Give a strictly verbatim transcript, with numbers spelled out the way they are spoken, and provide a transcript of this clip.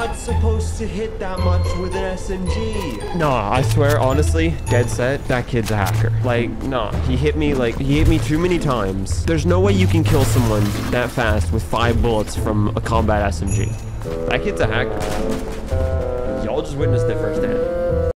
not supposed to hit that much with an S M G. Nah, I swear, honestly, dead set, that kid's a hacker. Like, nah, he hit me like, he hit me too many times. There's no way you can kill someone that fast with five bullets from a combat S M G. That kid's a hacker. Y'all just witnessed it firsthand.